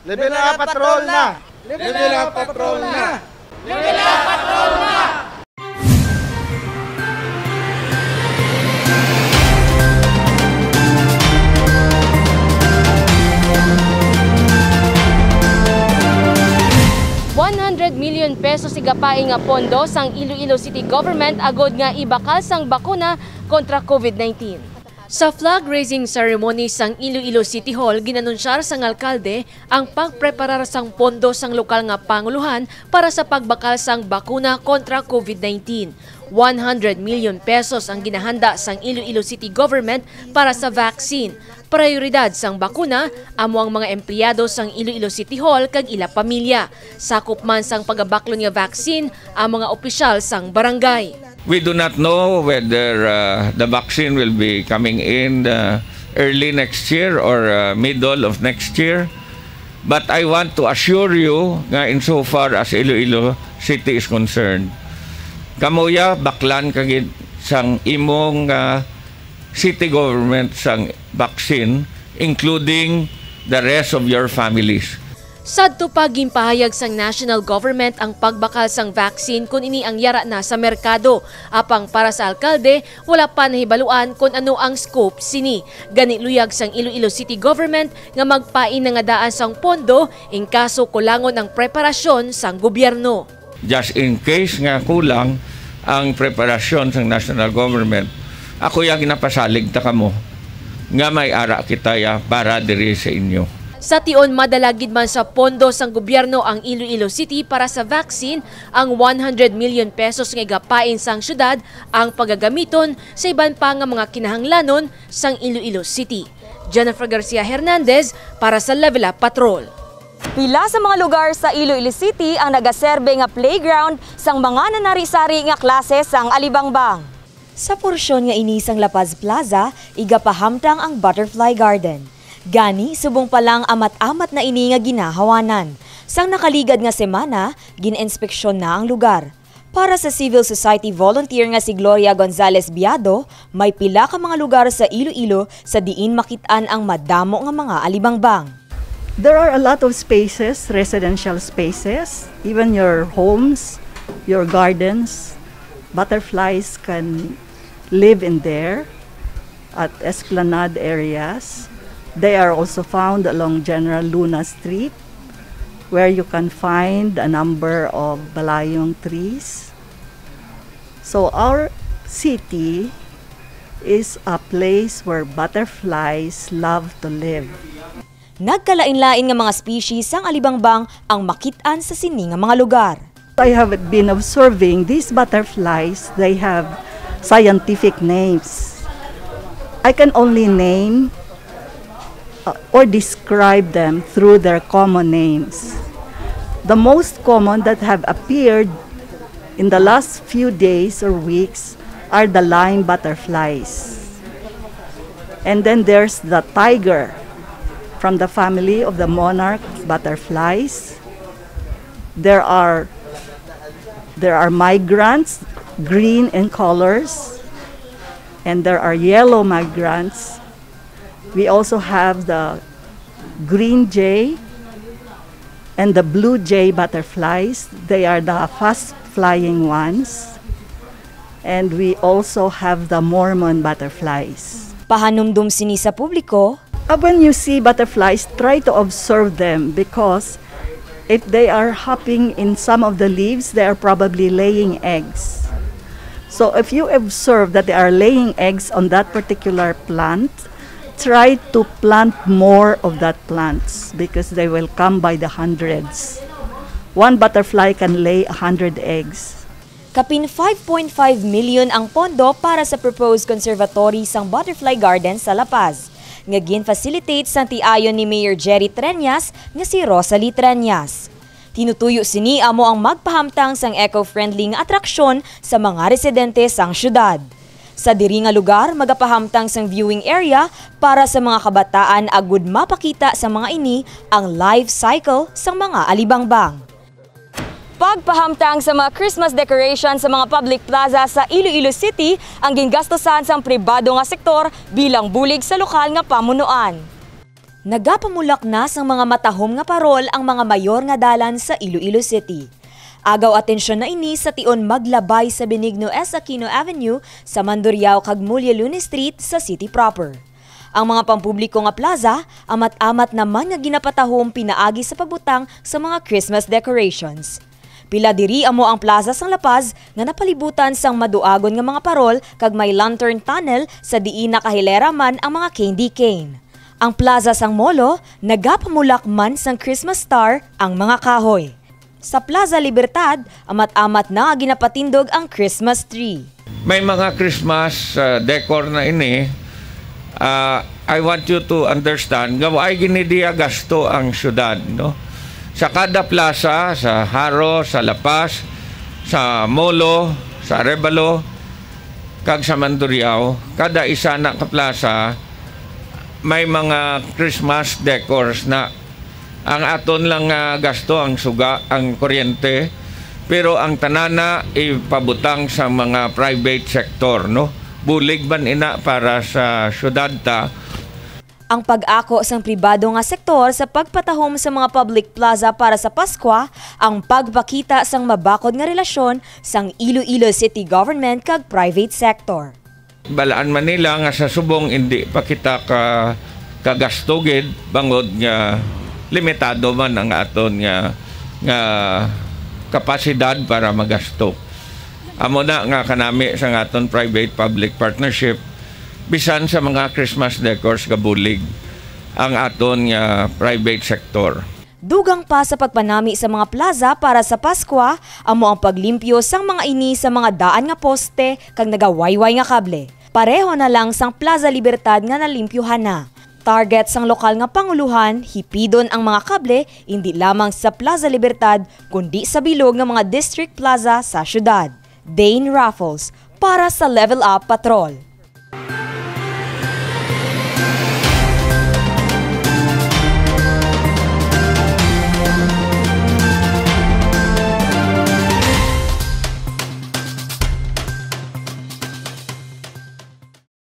Level patrol na! Level patrol na! Level patrol na! ₱100 million igapain nga pondo sang Iloilo City Government agod nga ibakal sang bakuna kontra COVID-19. Sa flag-raising ceremony sang Iloilo City Hall, ginanunsyar sang alkalde ang pagpreparar sang pondo sang lokal nga panguluhan para sa pagbakal sang bakuna kontra COVID-19. ₱100 million ang ginahanda sang Iloilo City Government para sa vaccine. Prioridad sang bakuna amo ang mga empleyado sang Iloilo City Hall kag ila pamilya. Sakop man sang pagabaklon nga vaccine ang mga opisyal sang barangay. We do not know whether the vaccine will be coming in early next year or middle of next year. But I want to assure you nga insofar as Iloilo City is concerned, kamuya baklan kagid sang imong city government sang vaccine, including the rest of your families. Sadto pa ginpahayag sang national government ang pagbakal sang vaccine kung ini ang yara na sa merkado. Apang para sa alkalde, wala pa nahibaluan kung ano ang scope sini. Gani luyag sang Iloilo City Government nga magpain na nga daan sang pondo in kaso kulangon ang preparasyon sang gobyerno. Just in case nga kulang ang preparasyon sang national government, ako yung ginapasalig ta kamo nga may ara kita ya para diri sa inyo. Sa tion madalagid man sa pondo sang gobyerno ang Iloilo City para sa vaccine, ang ₱100 million nga igapain sang syudad ang pagagamiton sa iban pa nga mga kinahanglanon sang Iloilo City. Jennifer Garcia Hernandez para sa Level Up Patrol. Pila sa mga lugar sa Iloilo City ang nagaserbe nga playground sang mga nanari-sari nga klase sang alibangbang. Sa porsyon nga inisang La Paz Plaza, igapahamtang ang Butterfly Garden. Gani, subong pa lang amat-amat na ini nga ginahawanan. Sang nakaligad nga semana, gin-inspeksyon na ang lugar. Para sa civil society volunteer nga si Gloria Gonzalez Biado, may pila ka mga lugar sa Iloilo sa diin makitaan ang madamo nga mga alibangbang. There are a lot of spaces, residential spaces, even your homes, your gardens. Butterflies can live in there at esplanade areas. They are also found along General Luna Street, where you can find a number of balayong trees. So our city is a place where butterflies love to live. Nagkalain-lain nga mga species sang alibangbang ang makitaan sa sini nga mga lugar. I have been observing these butterflies. They have scientific names. I can only name or describe them through their common names. The most common that have appeared in the last few days or weeks are the lime butterflies. And then there's the tiger from the family of the monarch butterflies. There are migrants, green in colors, and there are yellow migrants. We also have the green jay and the blue jay butterflies. They are the fast-flying ones. And we also have the Mormon butterflies. Pahanumdum sini sa publiko. When you see butterflies, try to observe them because if they are hopping in some of the leaves, they are probably laying eggs. So if you observe that they are laying eggs on that particular plant, try to plant more of that plants because they will come by the hundreds. One butterfly can lay 100 eggs. Kapin 5.5 million ang pondo para sa proposed conservatory sang Butterfly Garden sa La Paz. Nga gin-facilitate sang tiayon ni Mayor Jerry Treñas nga si Rosalie Treñas. Tinutuyo sini amo ang magpahamtang sang eco-friendly nga atraksyon sa mga residente sang syudad. Sa diri nga lugar, magapahamtang sang viewing area para sa mga kabataan agud mapakita sa mga ini ang life cycle sang mga alibangbang. Pagpahamtang sa mga Christmas decoration sa mga public plaza sa Iloilo City ang gingastosan sang pribado nga sektor bilang bulig sa lokal nga pamunuan. Nagapamulak na sang mga matahom nga parol ang mga mayor nga dalan sa Iloilo City. Agaw atensyon na ini sa tion maglabay sa Benigno S. Aquino Avenue sa Mandurriao kag Mulya Luna Street sa city proper. Ang mga pampubliko nga plaza, amat-amat naman nga ginapatahom pinaagi sa pagbutang sa mga Christmas decorations. Pila diri amo ang plaza sang La Paz nga napalibutan sang maduagon nga mga parol kag may lantern tunnel sa diin nakahilera man ang mga candy cane. Ang plaza sang Molo, nagapamulak man sang Christmas star ang mga kahoy. Sa Plaza Libertad, amat-amat na ginapatindog ang Christmas tree. May mga Christmas decor na ini. I want you to understand, gaway ginidiya gasto ang syudad, no? Sa kada plaza, sa Haro, sa La Paz, sa Molo, sa Arevalo, kag sa Mandurriao, kada isa na ka plaza, may mga Christmas decors na ang aton lang gasto ang suga, ang kuryente, pero ang tanana ipabutang sa mga private sector, no? Bulig man ina para sa syudad ta. Ang pag-ako sang pribado nga sektor sa pagpatahom sa mga public plaza para sa Pasko, ang pagpakita sang mabakod nga relasyon sang Iloilo City Government kag private sector. Balaan man nila nga sa subong hindi pa kita kagastugid bangod nga limitado man ang aton nga kapasidad para magasto. Amo na nga kanami sa aton private-public partnership bisan sa mga Christmas decors kabulig ang aton nga private sector. Dugang pa sa pagpanami sa mga plaza para sa Pasko, amo ang paglimpyo sang mga ini sa mga daan nga poste kag nagawayway nga kable. Pareho na lang sang Plaza Libertad nga nalimpyuhan na. Target sang lokal nga panguluhan, hipidon ang mga kable hindi lamang sa Plaza Libertad kundi sa bilog ng mga district plaza sa syudad. Dane Raffles para sa Level Up Patrol.